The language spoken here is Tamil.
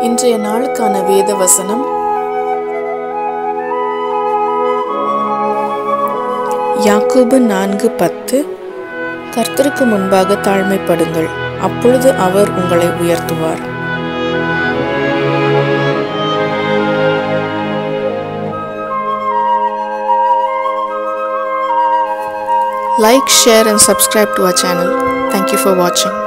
இன்றைய நாளுக்கான வேத வசனம் யாக்கோபு 4:10. கர்த்தருக்கு முன்பாக தாழ்மைப்படுங்கள், அப்பொழுது அவர் உங்களை உயர்த்துவார். Like, share and subscribe to our channel. Thank you for watching.